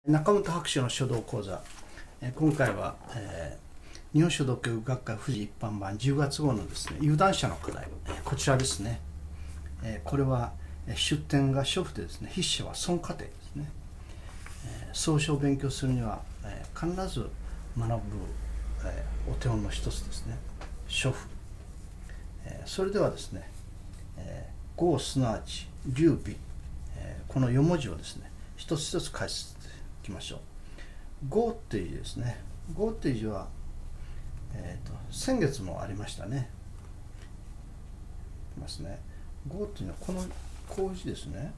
中本博士の書道講座、今回は、日本書道教育学会富士一般版10月号のですね、有段者の課題、こちらですね。これは出典が書譜でですね、筆者は孫過程ですね。草書を勉強するには、必ず学ぶ、お手本の一つですね、書譜。それではですね、号すなわち流美、この4文字をですね、一つ一つ解説していきましょう。号っていう字ですね。号っていう字は、先月もありましたね。いますね。号っていうのはこういう字ですね。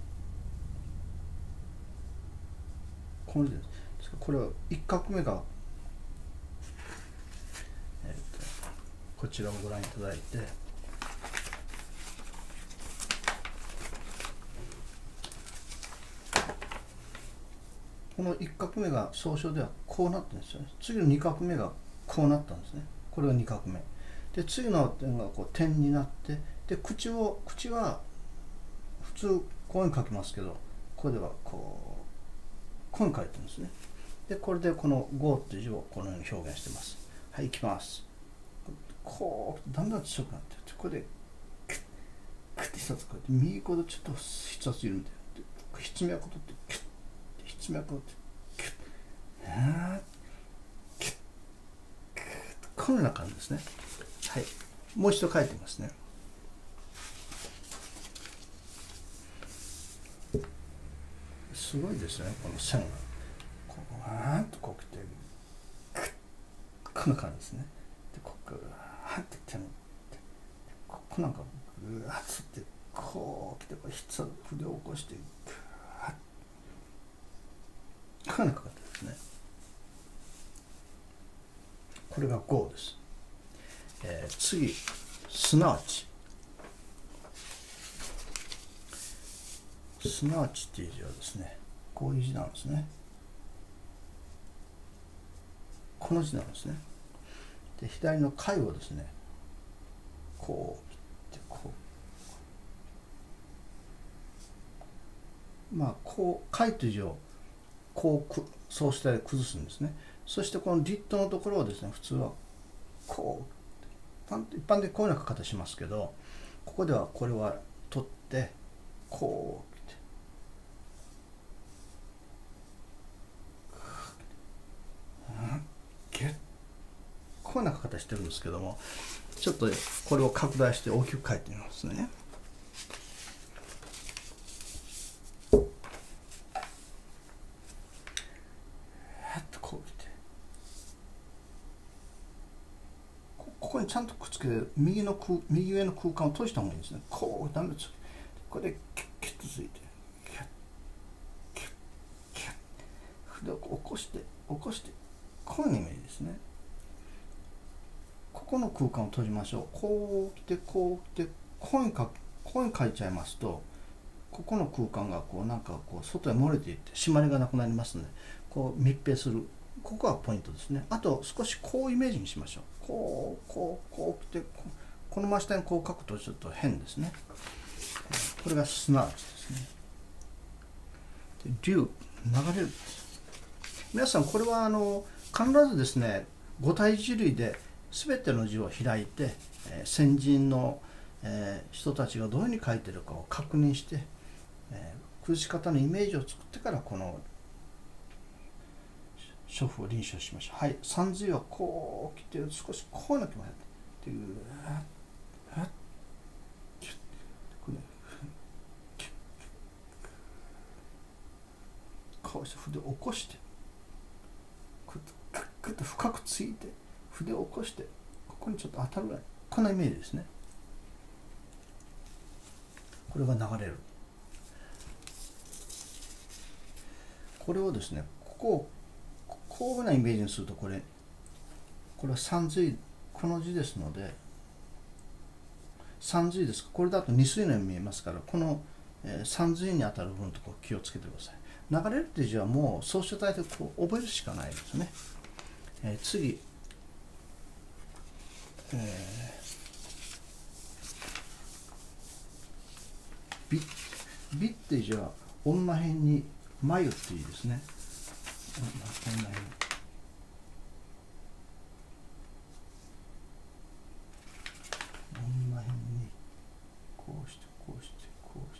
この字です。これは1画目が、こちらをご覧いただいて、この1画目が草書ではこうなってるんですよね。次の2画目がこうなったんですね。これが2画目で、次の点がこう点になって、で口は普通こういうふうに書きますけど、これではこういうふうに書いてるんですね。でこれでこの号っていう字をこのように表現してます。はい、いきます。こうだんだん強くなってる。これでクッて一つこうやって右こでちょっと一つ緩んで、筆脈を取ってキュッ、筆脈を取ってキュッ、キュッキュッ、このような感じですね。はい、もう一度書いてみますね。すごいですね、この線がこうわーっとこう来て、こんな感じですね。でこうグーッて手のここなんかグーッつってこう来て、こう筆を起こしてグーッ、こんな形ですね。これが号です。次、すなわち。すなわちっていう字はですね、こういう字なんですね。この字なんですね。で左の貝をですね、こう切ってこう、まあこう貝という字をこうそうして崩すんですね。そしてこのリットのところをですね、普通はこう一般でこういうような書き方しますけど、ここではこれは取ってこうこういうような書き方してるんですけども、ちょっとこれを拡大して大きく書いてみますね。こう来て、ここにちゃんとくっつけて右上の空間を閉じた方がいいんですね。こうダメです。これでキュッキュッとついて、キュッキュッキュッ、筆を起こしてこういうイメージですね。ここの空間を閉じましょう。こう来てこう来てこういうに書いちゃいますと、ここの空間がこうなんかこう外へ漏れていって締まりがなくなりますので、こう密閉する、ここがポイントですね。あと少しこうイメージにしましょう。こう来て、この真下にこう書くとちょっと変ですね。これがすなわちですね。流、流れる。皆さんこれは必ずですね、五体字類で全ての字を開いて、先人の、人たちがどういうふうに書いてるかを確認して、崩し方のイメージを作ってからこの書譜を臨書しましょう。はい、三髄はこう来て、少しこうなってますっていう、こうして筆を起こして、グッと深くついて筆を起こして、ここにちょっと当たるぐらい、こんなイメージですね。これが流れる。これをですね、こういうようなイメージにすると、これは三髄、この字ですので三髄です。これだと二髄のように見えますから、この三髄に当たる分とこう気をつけてください。流れるっていう字はもう草書体でこう覚えるしかないですね。次、美っていう字は女辺に眉っていう字ですね。 こんな辺にこうしてこうしてこうして、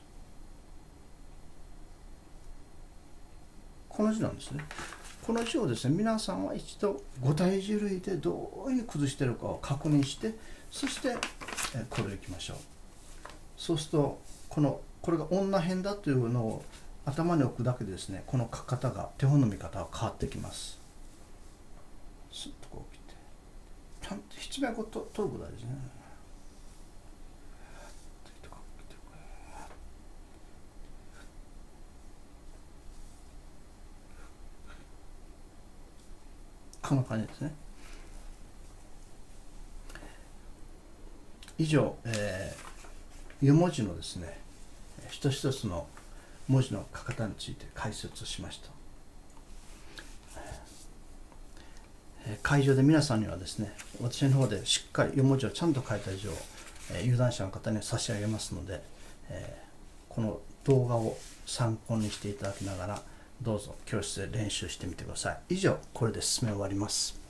この字なんですね。この字をですね、皆さんは一度五体字類でどういうふうに崩しているかを確認して、そしてこれをいきましょう。そうするとこれが女編だというのを頭に置くだけでですね、この書き方が、手本の見方が変わってきます。スッとこう来て、ちゃんと筆脈を取ることですね。こんな感じですね。以上、湯文字のですね、一つ一つの文字の書き方について解説しました。会場で皆さんにはですね、私の方でしっかり湯文字をちゃんと書いた字を有段者の方に差し上げますので、この動画を参考にしていただきながら、どうぞ教室で練習してみてください。以上、これで進め終わります。